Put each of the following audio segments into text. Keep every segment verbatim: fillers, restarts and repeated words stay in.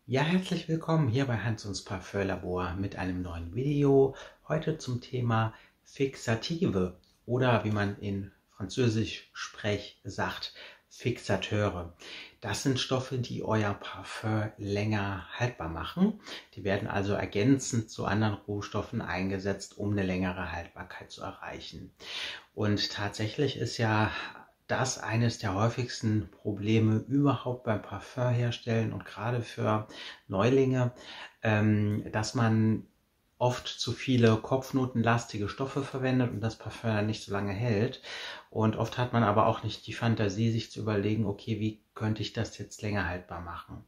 Ja, herzlich willkommen hier bei Hans Parfum Labor mit einem neuen Video. Heute zum Thema Fixative oder wie man in Französisch Sprech sagt, Fixateure. Das sind Stoffe, die euer Parfum länger haltbar machen. Die werden also ergänzend zu anderen Rohstoffen eingesetzt, um eine längere Haltbarkeit zu erreichen. Und tatsächlich ist ja das eines der häufigsten Probleme überhaupt beim Parfümherstellen und gerade für Neulinge, ähm, dass man oft zu viele kopfnotenlastige Stoffe verwendet und das Parfüm dann nicht so lange hält. Und oft hat man aber auch nicht die Fantasie, sich zu überlegen, okay, wie könnte ich das jetzt länger haltbar machen?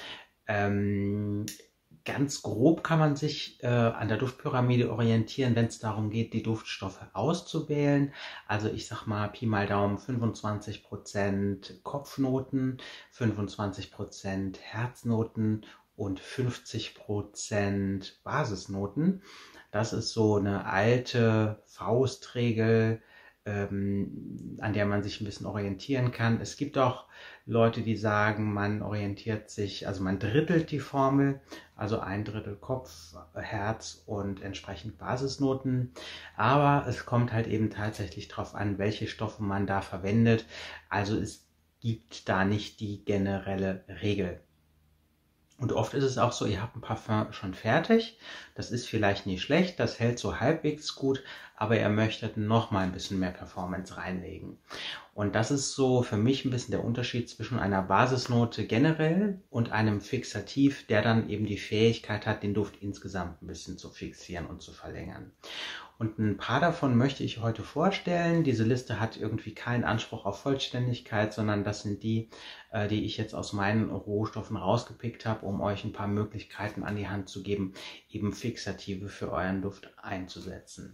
Ähm, Ganz grob kann man sich äh, an der Duftpyramide orientieren, wenn es darum geht, die Duftstoffe auszuwählen. Also ich sag mal Pi mal Daumen fünfundzwanzig Prozent Kopfnoten, fünfundzwanzig Prozent Herznoten und fünfzig Prozent Basisnoten. Das ist so eine alte Faustregel, ähm, an der man sich ein bisschen orientieren kann. Es gibt auch Leute, die sagen, man orientiert sich, also man drittelt die Formel, also ein Drittel Kopf, Herz und entsprechend Basisnoten. Aber es kommt halt eben tatsächlich darauf an, welche Stoffe man da verwendet. Also es gibt da nicht die generelle Regel. Und oft ist es auch so, ihr habt ein Parfum schon fertig, das ist vielleicht nicht schlecht, das hält so halbwegs gut, aber ihr möchtet noch mal ein bisschen mehr Performance reinlegen. Und das ist so für mich ein bisschen der Unterschied zwischen einer Basisnote generell und einem Fixativ, der dann eben die Fähigkeit hat, den Duft insgesamt ein bisschen zu fixieren und zu verlängern. Und ein paar davon möchte ich heute vorstellen. Diese Liste hat irgendwie keinen Anspruch auf Vollständigkeit, sondern das sind die, die ich jetzt aus meinen Rohstoffen rausgepickt habe, um euch ein paar Möglichkeiten an die Hand zu geben, eben Fixative für euren Duft einzusetzen.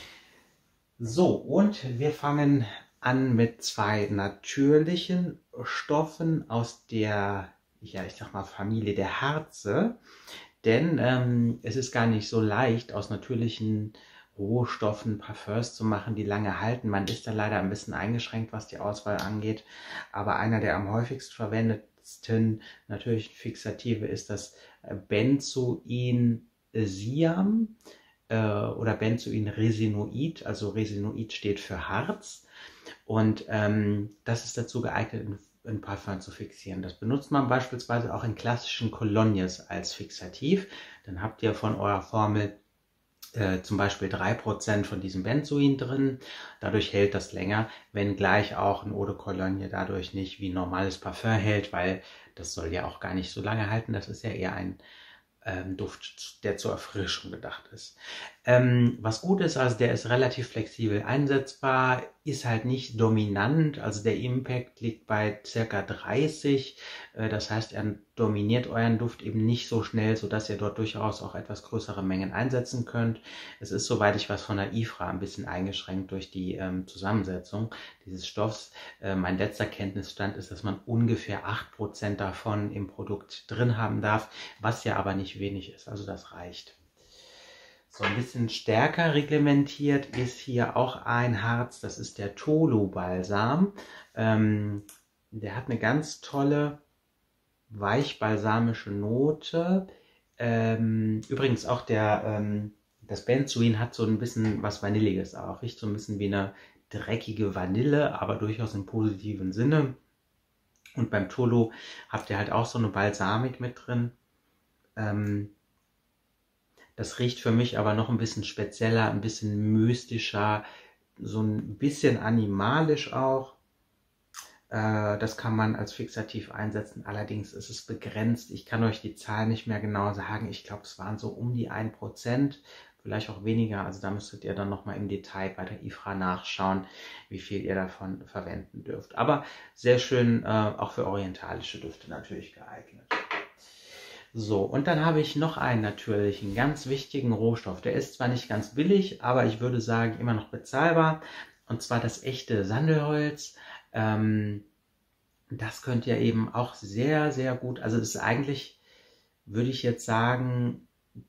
So, und wir fangen an mit zwei natürlichen Stoffen aus der, ja, ich sag mal, Familie der Harze. Denn ähm, es ist gar nicht so leicht, aus natürlichen Rohstoffen Parfums zu machen, die lange halten. Man ist da leider ein bisschen eingeschränkt, was die Auswahl angeht. Aber einer der am häufigsten verwendetsten natürlichen Fixative ist das Benzoin-Siam äh, oder Benzoin-Resinoid. Also Resinoid steht für Harz. Und ähm, das ist dazu geeignet, ein Parfum zu fixieren. Das benutzt man beispielsweise auch in klassischen Colognes als Fixativ. Dann habt ihr von eurer Formel äh, zum Beispiel drei Prozent von diesem Benzoin drin. Dadurch hält das länger, wenngleich auch ein Eau de Cologne dadurch nicht wie ein normales Parfum hält, weil das soll ja auch gar nicht so lange halten. Das ist ja eher ein ähm, Duft, der zur Erfrischung gedacht ist. Ähm, was gut ist, also der ist relativ flexibel einsetzbar, ist halt nicht dominant, also der Impact liegt bei circa dreißig, äh, das heißt, er dominiert euren Duft eben nicht so schnell, sodass ihr dort durchaus auch etwas größere Mengen einsetzen könnt. Es ist, soweit ich weiß, von der I F R A ein bisschen eingeschränkt durch die ähm, Zusammensetzung dieses Stoffs. Äh, mein letzter Kenntnisstand ist, dass man ungefähr acht Prozent davon im Produkt drin haben darf, was ja aber nicht wenig ist, also das reicht. So ein bisschen stärker reglementiert ist hier auch ein Harz, das ist der Tolu-Balsam. Ähm, der hat eine ganz tolle, weichbalsamische Note. Ähm, übrigens auch der, ähm, das Benzoin hat so ein bisschen was Vanilliges auch. Riecht so ein bisschen wie eine dreckige Vanille, aber durchaus im positiven Sinne. Und beim Tolu habt ihr halt auch so eine Balsamik mit drin. Ähm, Das riecht für mich aber noch ein bisschen spezieller, ein bisschen mystischer, so ein bisschen animalisch auch. Äh, das kann man als Fixativ einsetzen, allerdings ist es begrenzt. Ich kann euch die Zahl nicht mehr genau sagen. Ich glaube, es waren so um die ein Prozent, vielleicht auch weniger. Also da müsstet ihr dann nochmal im Detail bei der I F R A nachschauen, wie viel ihr davon verwenden dürft. Aber sehr schön, äh, auch für orientalische Düfte natürlich geeignet. So, und dann habe ich noch einen natürlichen, ganz wichtigen Rohstoff. Der ist zwar nicht ganz billig, aber ich würde sagen immer noch bezahlbar. Und zwar das echte Sandelholz. Ähm, das könnt ihr eben auch sehr, sehr gut, also es ist eigentlich, würde ich jetzt sagen,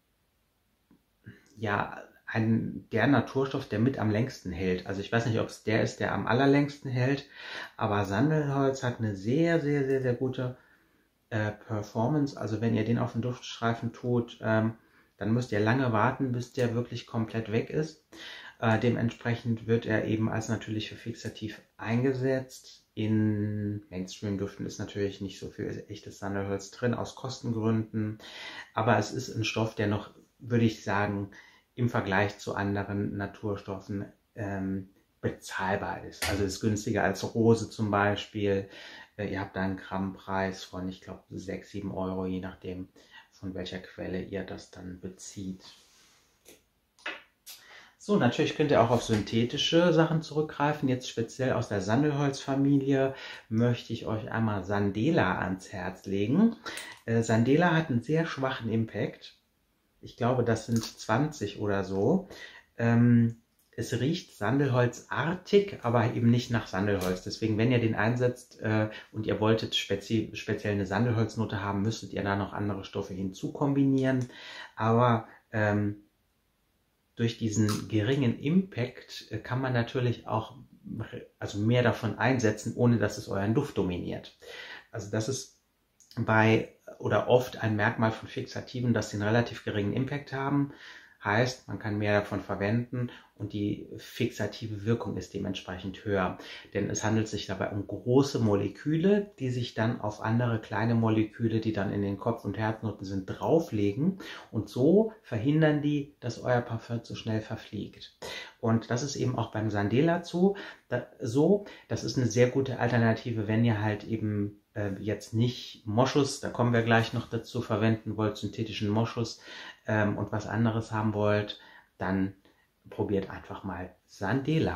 ja, ein, der Naturstoff, der mit am längsten hält. Also ich weiß nicht, ob es der ist, der am allerlängsten hält, aber Sandelholz hat eine sehr, sehr, sehr, sehr gute äh, Performance. Also wenn ihr den auf den Duftstreifen tut, ähm, dann müsst ihr lange warten, bis der wirklich komplett weg ist. Äh, dementsprechend wird er eben als natürliches Fixativ eingesetzt. In Mainstream-Düften ist natürlich nicht so viel echtes Sandelholz drin, aus Kostengründen. Aber es ist ein Stoff, der noch, würde ich sagen, im Vergleich zu anderen Naturstoffen ähm, bezahlbar ist. Also ist günstiger als Rose zum Beispiel. Äh, ihr habt da einen Grammpreis von, ich glaube, sechs, sieben Euro, je nachdem, von welcher Quelle ihr das dann bezieht. So, natürlich könnt ihr auch auf synthetische Sachen zurückgreifen. Jetzt speziell aus der Sandelholzfamilie möchte ich euch einmal Sandela ans Herz legen. Äh, Sandela hat einen sehr schwachen Impact. Ich glaube, das sind zwanzig oder so. Ähm, es riecht sandelholzartig, aber eben nicht nach Sandelholz. Deswegen, wenn ihr den einsetzt äh, und ihr wolltet spezi speziell eine Sandelholznote haben, müsstet ihr da noch andere Stoffe hinzu kombinieren. Aber ähm, durch diesen geringen Impact äh, kann man natürlich auch also mehr davon einsetzen, ohne dass es euren Duft dominiert. Also das ist bei oder oft ein Merkmal von Fixativen, dass sie einen relativ geringen Impact haben. Heißt, man kann mehr davon verwenden und die fixative Wirkung ist dementsprechend höher. Denn es handelt sich dabei um große Moleküle, die sich dann auf andere kleine Moleküle, die dann in den Kopf- und Herznoten sind, drauflegen. Und so verhindern die, dass euer Parfum zu schnell verfliegt. Und das ist eben auch beim Sandela zu, da, so. Das ist eine sehr gute Alternative, wenn ihr halt eben äh, jetzt nicht Moschus, da kommen wir gleich noch dazu, verwenden wollt, synthetischen Moschus ähm, und was anderes haben wollt, dann probiert einfach mal Sandela.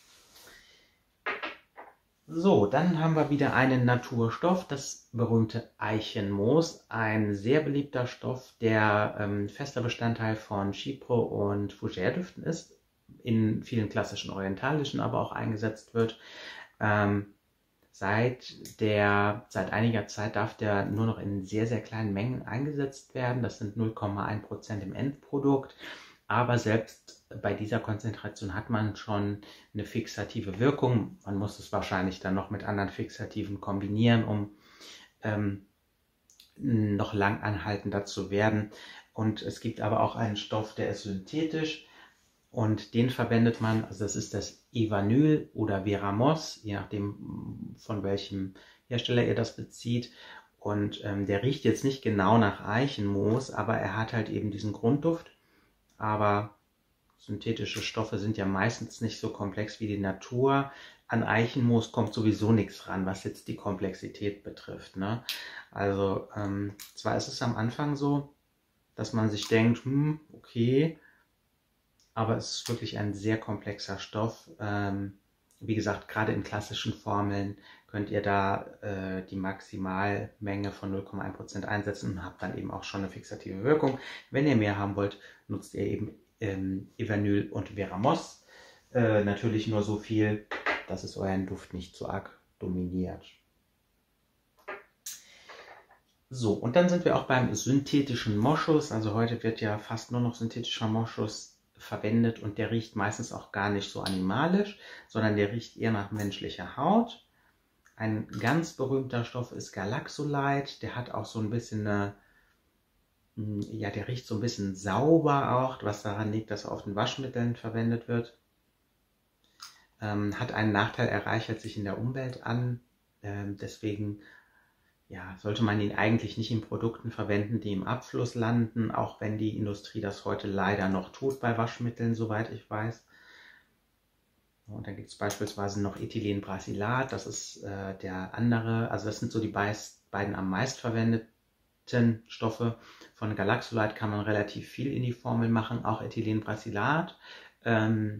So, dann haben wir wieder einen Naturstoff, das berühmte Eichenmoos. Ein sehr beliebter Stoff, der ähm, fester Bestandteil von Chypre und Fougère-Düften ist, in vielen klassischen orientalischen aber auch eingesetzt wird. Ähm, seit, der, seit einiger Zeit darf der nur noch in sehr, sehr kleinen Mengen eingesetzt werden. Das sind null Komma eins Prozent im Endprodukt. Aber selbst bei dieser Konzentration hat man schon eine fixative Wirkung. Man muss es wahrscheinlich dann noch mit anderen Fixativen kombinieren, um ähm, noch lang anhaltender zu werden. Und es gibt aber auch einen Stoff, der ist synthetisch und den verwendet man, also das ist das Evanyl oder Veramos, je nachdem von welchem Hersteller ihr das bezieht. Und ähm, der riecht jetzt nicht genau nach Eichenmoos, aber er hat halt eben diesen Grundduft. Aber synthetische Stoffe sind ja meistens nicht so komplex wie die Natur. An Eichenmoos kommt sowieso nichts ran, was jetzt die Komplexität betrifft. Ne? Also ähm, zwar ist es am Anfang so, dass man sich denkt, hm, okay, aber es ist wirklich ein sehr komplexer Stoff. Ähm, wie gesagt, gerade in klassischen Formeln könnt ihr da äh, die Maximalmenge von null Komma eins Prozent einsetzen und habt dann eben auch schon eine fixative Wirkung. Wenn ihr mehr haben wollt, nutzt ihr eben ähm, Evanyl und Veramos. Äh, natürlich nur so viel, dass es euren Duft nicht zu arg dominiert. So, und dann sind wir auch beim synthetischen Moschus. Also heute wird ja fast nur noch synthetischer Moschus verwendet und der riecht meistens auch gar nicht so animalisch, sondern der riecht eher nach menschlicher Haut. Ein ganz berühmter Stoff ist Galaxolite, der hat auch so ein bisschen eine, ja, der riecht so ein bisschen sauber auch, was daran liegt, dass er auf den Waschmitteln verwendet wird. Ähm, hat einen Nachteil, er reichert sich in der Umwelt an, ähm, deswegen ja, sollte man ihn eigentlich nicht in Produkten verwenden, die im Abfluss landen, auch wenn die Industrie das heute leider noch tut bei Waschmitteln, soweit ich weiß. Und dann gibt es beispielsweise noch Ethylenbrasylat, das ist äh, der andere, also das sind so die beiden am meist verwendeten Stoffe. Von Galaxolite kann man relativ viel in die Formel machen, auch Ethylenbrasylat. Ähm,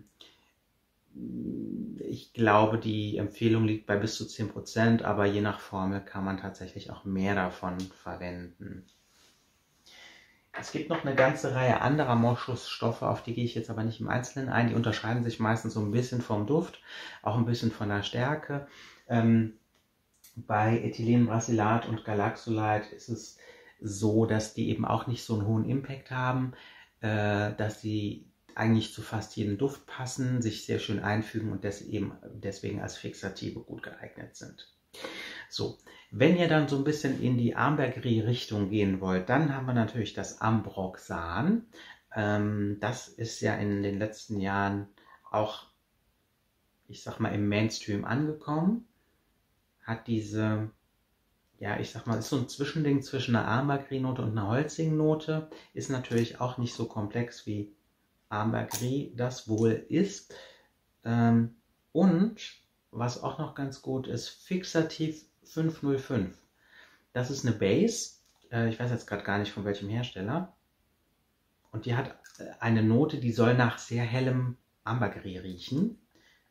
Ich glaube, die Empfehlung liegt bei bis zu zehn Prozent, aber je nach Formel kann man tatsächlich auch mehr davon verwenden. Es gibt noch eine ganze Reihe anderer Moschusstoffe, auf die gehe ich jetzt aber nicht im Einzelnen ein. Die unterscheiden sich meistens so ein bisschen vom Duft, auch ein bisschen von der Stärke. Ähm, bei Ethylenbrasylat und Galaxolite ist es so, dass die eben auch nicht so einen hohen Impact haben, äh, dass sie eigentlich zu fast jedem Duft passen, sich sehr schön einfügen und des eben deswegen als Fixative gut geeignet sind. So, wenn ihr dann so ein bisschen in die Ambergris-Richtung gehen wollt, dann haben wir natürlich das Ambroxan. Ähm, das ist ja in den letzten Jahren auch, ich sag mal, im Mainstream angekommen. Hat diese, ja, ich sag mal, ist so ein Zwischending zwischen einer Ambergris-Note und einer holzigen Note. Ist natürlich auch nicht so komplex wie Ambergris das wohl ist. Ähm, und was auch noch ganz gut ist, Fixativ fünf null fünf. Das ist eine Base, äh, ich weiß jetzt gerade gar nicht von welchem Hersteller. Und die hat eine Note, die soll nach sehr hellem Ambergris riechen.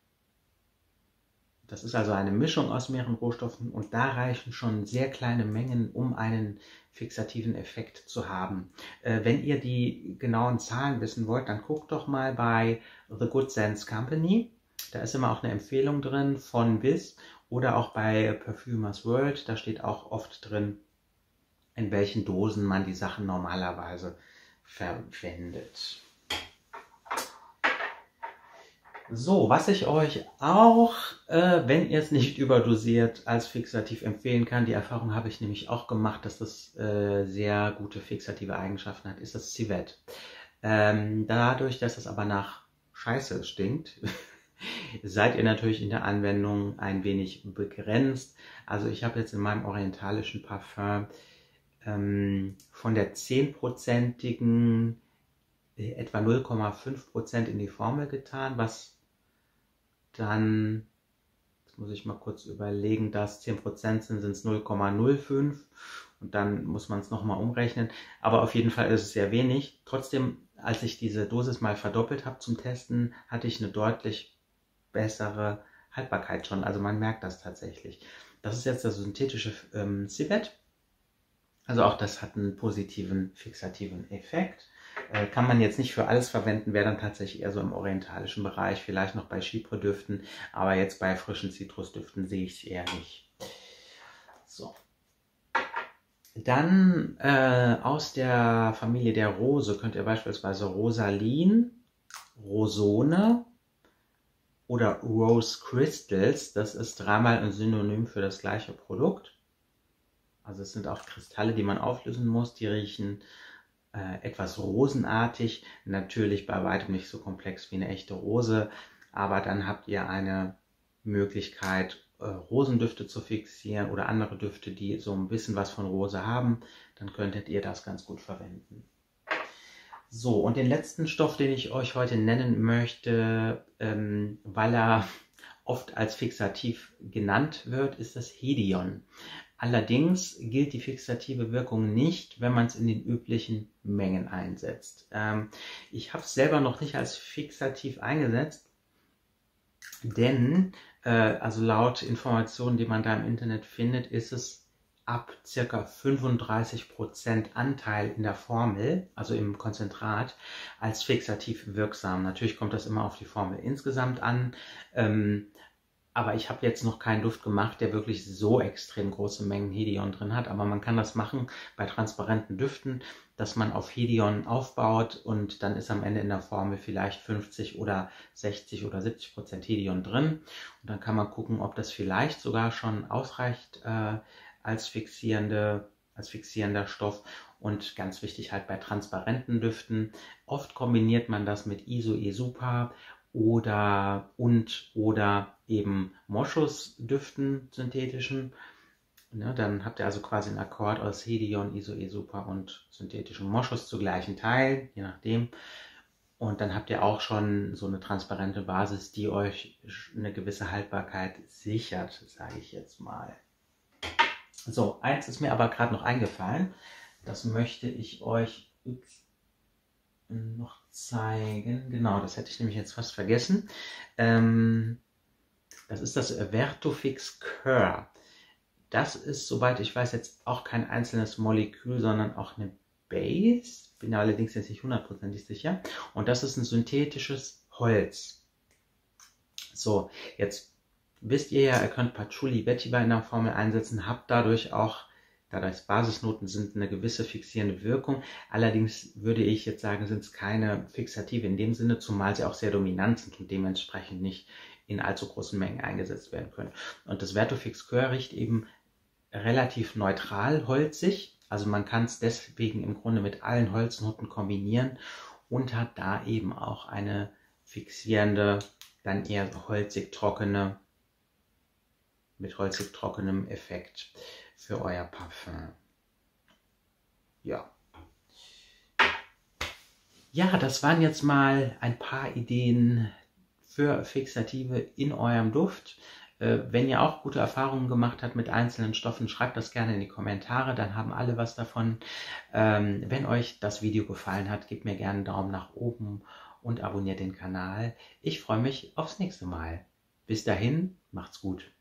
Das ist also eine Mischung aus mehreren Rohstoffen und da reichen schon sehr kleine Mengen, um einen fixativen Effekt zu haben. Äh, wenn ihr die genauen Zahlen wissen wollt, dann guckt doch mal bei The Good Sense Company. Da ist immer auch eine Empfehlung drin von Wiz oder auch bei Perfumers World. Da steht auch oft drin, in welchen Dosen man die Sachen normalerweise verwendet. So, was ich euch auch, äh, wenn ihr es nicht überdosiert, als Fixativ empfehlen kann, die Erfahrung habe ich nämlich auch gemacht, dass das äh, sehr gute fixative Eigenschaften hat, ist das Civet. Ähm, dadurch, dass es aber nach Scheiße stinkt, seid ihr natürlich in der Anwendung ein wenig begrenzt. Also ich habe jetzt in meinem orientalischen Parfum ähm, von der zehnprozentigen äh, etwa null Komma fünf Prozent in die Formel getan, was dann, jetzt muss ich mal kurz überlegen, dass zehn Prozent sind, sind es null Komma null fünf und dann muss man es nochmal umrechnen. Aber auf jeden Fall ist es sehr wenig. Trotzdem, als ich diese Dosis mal verdoppelt habe zum Testen, hatte ich eine deutlich bessere Haltbarkeit schon. Also man merkt das tatsächlich. Das ist jetzt das synthetische ähm, Civet. Also auch das hat einen positiven fixativen Effekt. Äh, kann man jetzt nicht für alles verwenden, wäre dann tatsächlich eher so im orientalischen Bereich, vielleicht noch bei Chypre-Düften, aber jetzt bei frischen Zitrusdüften sehe ich es eher nicht. So. Dann äh, aus der Familie der Rose könnt ihr beispielsweise Rosalin, Rosone oder Rose Crystals, das ist dreimal ein Synonym für das gleiche Produkt. Also es sind auch Kristalle, die man auflösen muss, die riechen äh, etwas rosenartig, natürlich bei weitem nicht so komplex wie eine echte Rose, aber dann habt ihr eine Möglichkeit, äh, Rosendüfte zu fixieren oder andere Düfte, die so ein bisschen was von Rose haben, dann könntet ihr das ganz gut verwenden. So, und den letzten Stoff, den ich euch heute nennen möchte, ähm, weil er oft als fixativ genannt wird, ist das Hedion. Allerdings gilt die fixative Wirkung nicht, wenn man es in den üblichen Mengen einsetzt. Ähm, ich habe es selber noch nicht als fixativ eingesetzt, denn äh, also laut Informationen, die man da im Internet findet, ist es ab ca. fünfunddreißig Prozent Anteil in der Formel, also im Konzentrat, als fixativ wirksam. Natürlich kommt das immer auf die Formel insgesamt an. Ähm, Aber ich habe jetzt noch keinen Duft gemacht, der wirklich so extrem große Mengen Hedion drin hat. Aber man kann das machen bei transparenten Düften, dass man auf Hedion aufbaut und dann ist am Ende in der Formel vielleicht fünfzig oder sechzig oder siebzig Prozent Hedion drin. Und dann kann man gucken, ob das vielleicht sogar schon ausreicht äh, als, fixierende, als fixierender Stoff. Und ganz wichtig halt bei transparenten Düften. Oft kombiniert man das mit Iso-E-Super oder und oder eben Moschusdüften, synthetischen. Ne, dann habt ihr also quasi einen Akkord aus Hedion, Iso-E-Super und synthetischem Moschus zu gleichen Teilen, je nachdem. Und dann habt ihr auch schon so eine transparente Basis, die euch eine gewisse Haltbarkeit sichert, sage ich jetzt mal. So, eins ist mir aber gerade noch eingefallen. Das möchte ich euch noch zeigen. Genau, das hätte ich nämlich jetzt fast vergessen. Ähm, das ist das Vertofix Cœur. Das ist, soweit ich weiß, jetzt auch kein einzelnes Molekül, sondern auch eine Base. Bin allerdings jetzt nicht hundertprozentig sicher. Und das ist ein synthetisches Holz. So, jetzt wisst ihr ja, ihr könnt Patchouli Vetiver in der Formel einsetzen, habt dadurch auch, da das Basisnoten sind, eine gewisse fixierende Wirkung. Allerdings würde ich jetzt sagen, sind es keine Fixative in dem Sinne, zumal sie auch sehr dominant sind und dementsprechend nicht in allzu großen Mengen eingesetzt werden können. Und das Vertofix Coeur riecht eben relativ neutral holzig. Also man kann es deswegen im Grunde mit allen Holznoten kombinieren und hat da eben auch eine fixierende, dann eher holzig trockene, mit holzig trockenem Effekt für euer Parfum. Ja. Ja, das waren jetzt mal ein paar Ideen für Fixative in eurem Duft. Wenn ihr auch gute Erfahrungen gemacht habt mit einzelnen Stoffen, schreibt das gerne in die Kommentare, dann haben alle was davon. Wenn euch das Video gefallen hat, gebt mir gerne einen Daumen nach oben und abonniert den Kanal. Ich freue mich aufs nächste Mal. Bis dahin, macht's gut.